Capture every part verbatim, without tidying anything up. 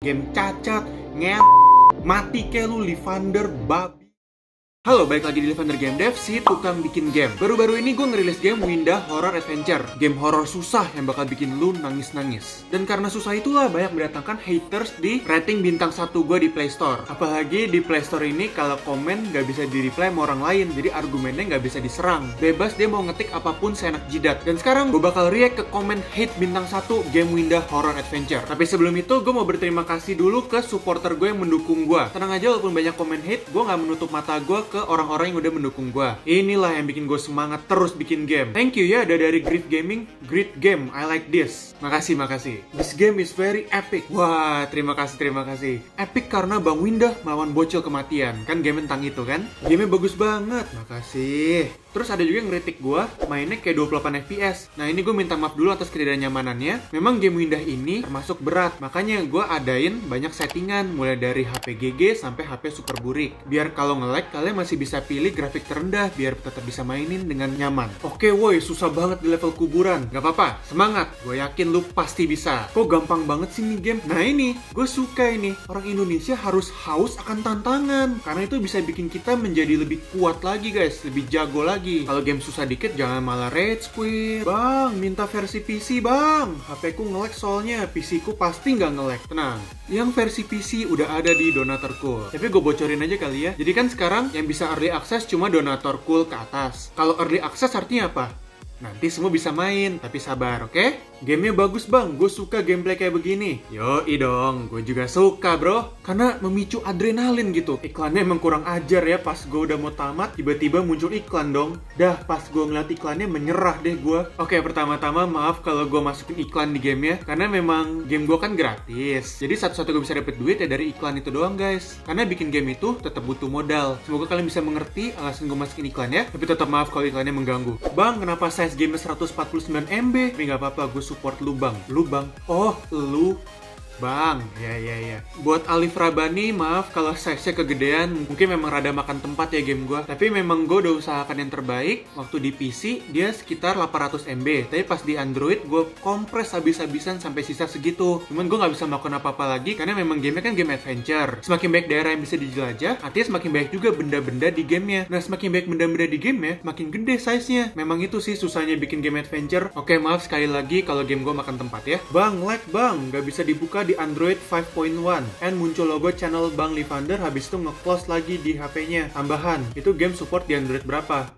game cacat, nge mati ke lu Livander babi. Halo, balik lagi di Livander Game Dev, si tukang bikin game. Baru-baru ini gue ngerilis game Windah Horror Adventure. Game horror susah yang bakal bikin lu nangis-nangis. Dan karena susah itulah banyak mendatangkan haters di rating bintang satu gue di Play Store. Apalagi di Play Store ini kalau komen gak bisa di-reply sama orang lain, jadi argumennya gak bisa diserang. Bebas dia mau ngetik apapun seenak jidat. Dan sekarang gue bakal react ke komen hate bintang satu game Windah Horror Adventure. Tapi sebelum itu gue mau berterima kasih dulu ke supporter gue yang mendukung gue. Tenang aja, walaupun banyak komen hate, gue gak menutup mata gue ke orang-orang yang udah mendukung gue. Inilah yang bikin gue semangat terus bikin game. Thank you ya, ada dari Grief Gaming. Great game, I like this. Makasih, makasih. This game is very epic. Wah, terima kasih, terima kasih. Epic karena Bang Windah melawan bocil kematian. Kan game tentang itu kan? Gamenya bagus banget. Makasih. Terus ada juga yang ngeritik gue, mainnya kayak dua puluh delapan F P S. Nah ini gue minta maaf dulu atas ketidaknyamanannya. Memang game Windah ini termasuk berat. Makanya gue adain banyak settingan. Mulai dari H P G G sampai H P super burik. Biar kalau nge-lag kalian masih bisa pilih grafik terendah. Biar tetap bisa mainin dengan nyaman. Oke woi, susah banget di level kuburan. Gak apa-apa, semangat. Gue yakin lu pasti bisa. Kok gampang banget sih nih game? Nah ini, gue suka ini. Orang Indonesia harus haus akan tantangan. Karena itu bisa bikin kita menjadi lebih kuat lagi guys. Lebih jago lagi. Kalau game susah dikit jangan malah rage quit. Bang, minta versi P C bang. H P ku nge-lag soalnya, P C ku pasti nggak nge-lag. Tenang, yang versi P C udah ada di Donator Cool. Tapi gue bocorin aja kali ya. Jadi kan sekarang yang bisa early access cuma Donator Cool ke atas. Kalau early access artinya apa? Nanti semua bisa main, tapi sabar, oke? Okay? Gamenya bagus bang, gue suka gameplay kayak begini. Yoi dong, gue juga suka bro. Karena memicu adrenalin gitu. Iklannya emang kurang ajar ya, pas gue udah mau tamat, tiba-tiba muncul iklan dong. Dah, pas gue ngeliat iklannya menyerah deh gue. Oke, pertama-tama maaf kalau gue masukin iklan di gamenya. Karena memang game gue kan gratis. Jadi satu-satu gue bisa dapet duit ya dari iklan itu doang guys. Karena bikin game itu tetap butuh modal. Semoga kalian bisa mengerti alasan gue masukin iklannya. Tapi tetap maaf kalau iklannya mengganggu. Bang, kenapa saya game seratus empat puluh sembilan M B. Tapi gak apa-apa, gue support lu bang. Lu bang. Oh, lu bang, ya ya ya. Buat Alif Rabani, maaf kalau size-nya kegedean. Mungkin memang rada makan tempat ya game gue. Tapi memang gue udah usahakan yang terbaik. Waktu di P C, dia sekitar delapan ratus M B. Tapi pas di Android, gue kompres habis-habisan sampai sisa segitu. Cuman gue gak bisa melakukan apa-apa lagi, karena memang gamenya kan game adventure. Semakin banyak daerah yang bisa dijelajah, artinya semakin banyak juga benda-benda di gamenya. Nah, semakin banyak benda-benda di gamenya, makin gede size-nya. Memang itu sih susahnya bikin game adventure. Oke, maaf sekali lagi kalau game gue makan tempat ya. Bang, lag bang, gak bisa dibuka di Android lima titik satu and muncul logo channel Bang Livander, habis itu nge-close lagi di H P-nya. Tambahan, itu game support di Android berapa?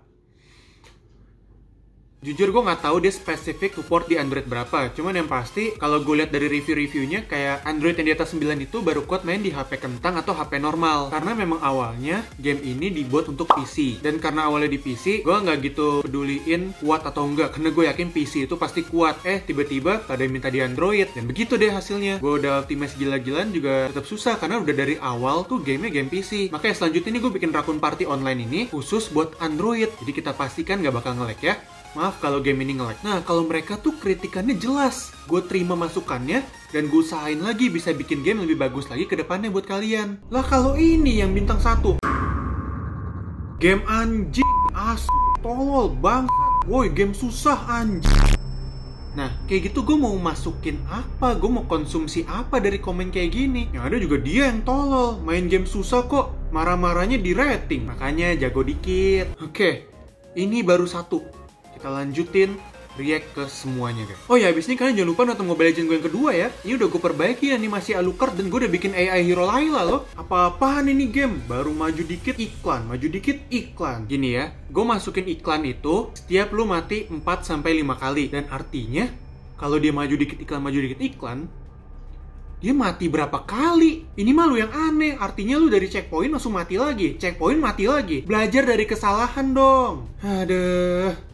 Jujur gue nggak tahu dia spesifik support di Android berapa. Cuman yang pasti kalau gue lihat dari review-reviewnya kayak Android yang di atas sembilan itu baru kuat main di H P kentang atau H P normal. Karena memang awalnya game ini dibuat untuk P C. Dan karena awalnya di P C, gue nggak gitu peduliin kuat atau enggak. Karena gue yakin P C itu pasti kuat. Eh tiba-tiba ada yang minta di Android. Dan begitu deh hasilnya. Gue udah optimize gila-gilaan juga tetap susah. Karena udah dari awal tuh gamenya game P C. Makanya selanjutnya ini gue bikin Raccoon Party online ini khusus buat Android. Jadi kita pastikan nggak bakal nge-lag ya. Maaf kalau game ini nge-lag. Nah, kalau mereka tuh kritikannya jelas. Gue terima masukannya, dan gue usahain lagi bisa bikin game lebih bagus lagi ke depannya buat kalian. Lah kalau ini yang bintang satu. Game anjing, as, tolol, bang. Woi, game susah anjing. Nah, kayak gitu gue mau masukin apa? Gue mau konsumsi apa dari komen kayak gini? Yang ada juga dia yang tolol. Main game susah kok, marah-marahnya di rating. Makanya jago dikit. Oke, ini baru satu. Kita lanjutin react ke semuanya guys. Oh ya, abis ini kalian jangan lupa nonton Mobile Legends gue yang kedua ya. Ini udah gue perbaiki animasi Alucard dan gue udah bikin A I Hero Layla loh. Apa-apaan ini game? Baru maju dikit iklan, maju dikit iklan. Gini ya, gue masukin iklan itu setiap lu mati empat sampai lima kali. Dan artinya kalau dia maju dikit iklan, maju dikit iklan, dia mati berapa kali? Ini mah lu yang aneh. Artinya lu dari checkpoint langsung mati lagi, checkpoint mati lagi. Belajar dari kesalahan dong. Aduh.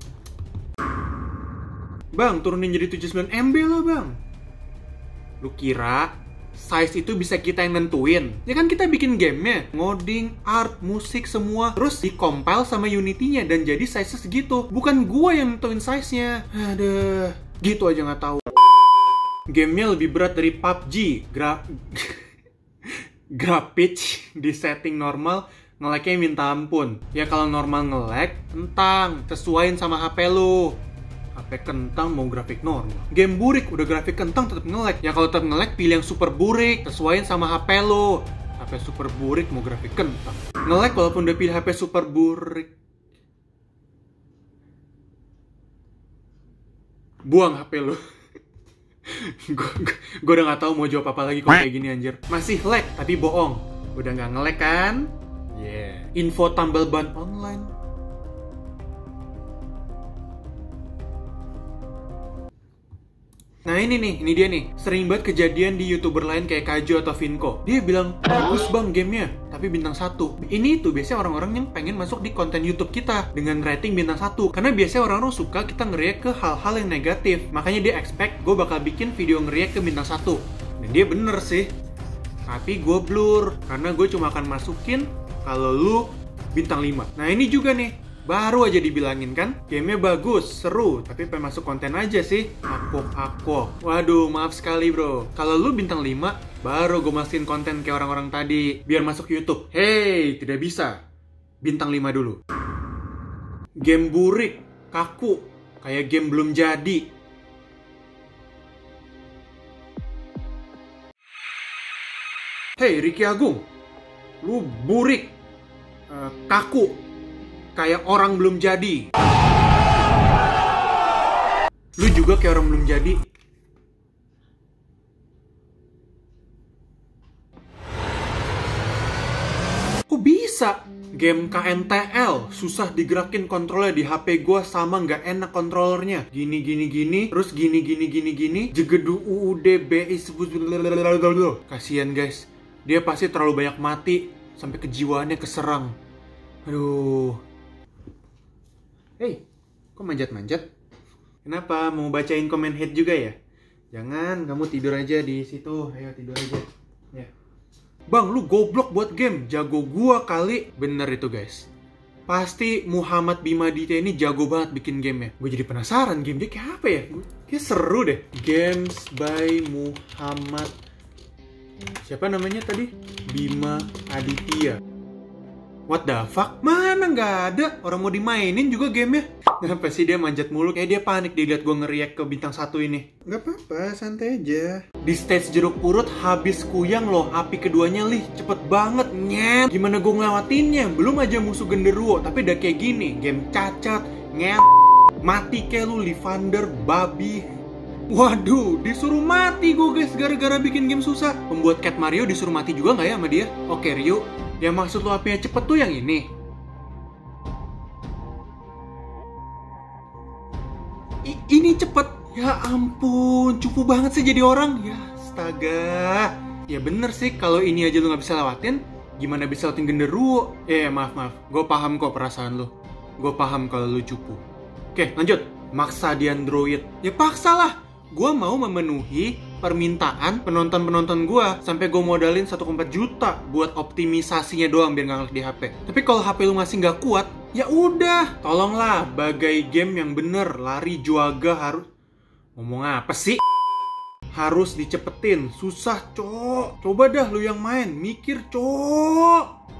Bang, turunin jadi tujuh puluh sembilan M B lah bang. Lu kira size itu bisa kita yang nentuin? Ya kan kita bikin gamenya, ngoding, art, musik, semua. Terus di-compile sama Unity-nya dan jadi size segitu. Bukan gua yang nentuin size-nya. Aduh, gitu aja nggak tahu. Gamenya lebih berat dari P U B G. Gra... Graphics di setting normal nge-lag-nya minta ampun. Ya kalau normal nge-lag, tentang sesuaiin sama H P lu. H P kentang mau grafik normal. Game burik udah grafik kentang tetap nge-lag. Ya kalau tetap nge-lag pilih yang super burik, sesuaiin sama H P lo. H P super burik mau grafik kentang. Nge-lag walaupun udah pilih H P super burik. Buang H P lo. Gue udah gak tahu mau jawab apa lagi kalau kayak gini anjir. Masih lag tapi bohong. Udah gak nge-lag kan? Yeah. Info tambal ban online. Nah ini nih, ini dia nih. Sering banget kejadian di YouTuber lain kayak Kajo atau Vinko. Dia bilang, bagus bang gamenya, tapi bintang satu. Ini tuh biasanya orang-orang yang pengen masuk di konten YouTube kita dengan rating bintang satu. Karena biasanya orang-orang suka kita ngeriak ke hal-hal yang negatif. Makanya dia expect gue bakal bikin video ngeriak ke bintang satu. Dan dia bener sih. Tapi gue blur, karena gue cuma akan masukin kalau lu bintang lima. Nah ini juga nih. Baru aja dibilangin kan, gamenya bagus, seru, tapi pengen masuk konten aja sih. Aku-aku. Waduh, maaf sekali bro. Kalau lu bintang lima, baru gue masukin konten kayak orang-orang tadi, biar masuk YouTube. Hey, tidak bisa. Bintang lima dulu. Game burik, kaku, kayak game belum jadi. Hey, Ricky Agung. Lu burik, uh, kaku, kayak orang belum jadi. Lu juga kayak orang belum jadi. Kok bisa? Game K N T L susah digerakin kontrolnya di H P gua sama nggak enak kontrolernya. Gini gini gini, terus gini gini gini gini. Jegedu U U D B I sebut. Kasian guys, dia pasti terlalu banyak mati sampai kejiwaannya keserang. Aduh. Hei, kok manjat-manjat? Kenapa? Mau bacain komen hate juga ya? Jangan, kamu tidur aja di situ. Ayo tidur aja. Ya. Bang, lu goblok buat game. Jago gua kali. Bener itu guys. Pasti Muhammad Bima Ditya ini jago banget bikin game-nya. Gue jadi penasaran game dia kayak apa ya? Kayak seru deh. Games by Muhammad. Siapa namanya tadi? Bima Aditya. What the fuck? Mana nggak ada? Orang mau dimainin juga gamenya. Kenapa sih dia manjat mulu? Kayak dia panik dilihat gue ngeriak ke bintang satu ini. Nggak apa-apa, santai aja. Di stage jeruk purut habis kuyang loh. Api keduanya lih, cepet banget, nyet. Gimana gue ngelewatinnya? Belum aja musuh genderuwo, tapi udah kayak gini. Game cacat, nyet. Mati kayak lu, Livander, babi. Waduh, disuruh mati gue guys gara-gara bikin game susah. Pembuat Cat Mario disuruh mati juga nggak ya sama dia? Oke Ryu, yang maksud lo apinya cepet tuh yang ini. I ini cepet. Ya ampun, cupu banget sih jadi orang. Ya astaga. Ya bener sih, kalau ini aja lo nggak bisa lewatin, gimana bisa lewatin genderuwo? Eh maaf maaf, gue paham kok perasaan lo. Gue paham kalau lo cupu. Oke lanjut, maksa di Android. Ya paksa lah. Gue mau memenuhi permintaan penonton-penonton gue sampai gue modalin satu koma empat juta buat optimisasinya doang biar nggak ngelag di H P. Tapi kalau H P lu masih nggak kuat, ya udah, tolonglah bagai game yang bener. Lari juaga harus ngomong apa sih? Harus dicepetin, susah cok. Coba dah lu yang main, mikir cok.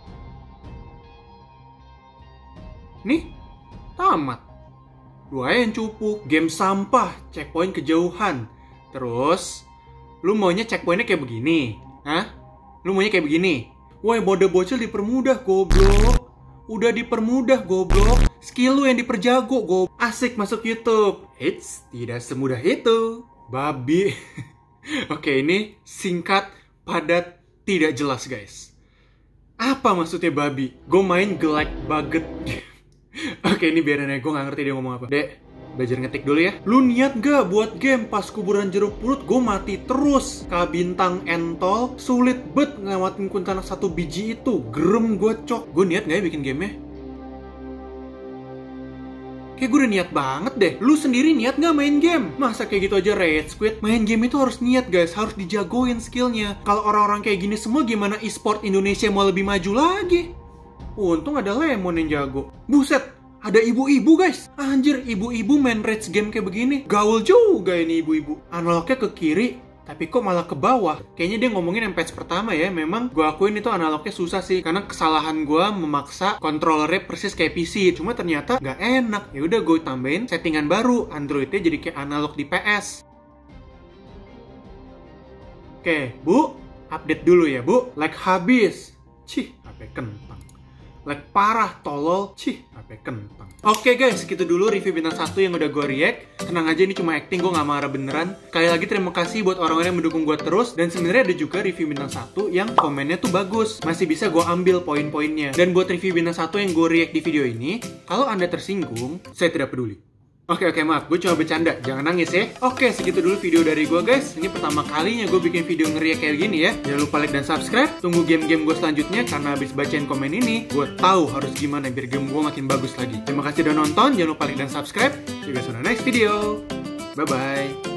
Nih, tamat. Dua yang cupu, game sampah, checkpoint kejauhan. Terus, lu maunya checkpointnya kayak begini? Hah? Lu maunya kayak begini? Woi, mode bocil dipermudah, goblok. Udah dipermudah, goblok. Skill lu yang diperjago, goblok. Asik masuk YouTube. Eits, tidak semudah itu. Babi. Oke, ini singkat, padat, tidak jelas, guys. Apa maksudnya babi? Gue main gelek banget. Oke, ini biarin aja, gue gak ngerti dia ngomong apa. Dek, belajar ngetik dulu ya. Lu niat gak buat game pas kuburan jeruk purut gue mati terus? Kabintang entol, sulit bet ngelewatin kuntilanak satu biji itu. Gerem gue cok. Gue niat gak ya bikin gamenya? Kayak gue udah niat banget deh. Lu sendiri niat gak main game? Masa kayak gitu aja rage quit? Main game itu harus niat guys, harus dijagoin skillnya. Kalau orang-orang kayak gini semua, gimana e-sport Indonesia mau lebih maju lagi? Untung ada Lemon yang jago. Buset, ada ibu-ibu guys. Anjir, ibu-ibu main rage game kayak begini. Gaul juga ini ibu-ibu. Analognya ke kiri, tapi kok malah ke bawah. Kayaknya dia ngomongin yang patch pertama ya. Memang gue akuin itu analognya susah sih, karena kesalahan gue memaksa kontrolernya persis kayak P C. Cuma ternyata nggak enak. Ya udah gue tambahin settingan baru, Androidnya jadi kayak analog di P S. Oke, Bu, update dulu ya, Bu. Lag habis. Cih, H P kentang. Lag parah, tolol. Cih, H P kentang. Oke guys, segitu dulu review bintang satu yang udah gue react. Tenang aja, ini cuma acting, gue gak marah beneran. Sekali lagi terima kasih buat orang-orang yang mendukung gue terus. Dan sebenarnya ada juga review bintang satu yang komennya tuh bagus, masih bisa gue ambil poin-poinnya. Dan buat review bintang satu yang gue react di video ini, kalau anda tersinggung, saya tidak peduli. Oke oke maaf, gue cuma bercanda, jangan nangis ya. Oke, segitu dulu video dari gue guys. Ini pertama kalinya gue bikin video ngeriak kayak gini ya. Jangan lupa like dan subscribe. Tunggu game-game gue selanjutnya, karena habis bacain komen ini, gue tahu harus gimana biar game gue makin bagus lagi. Terima kasih udah nonton, jangan lupa like dan subscribe. See you guys on the next video. Bye bye.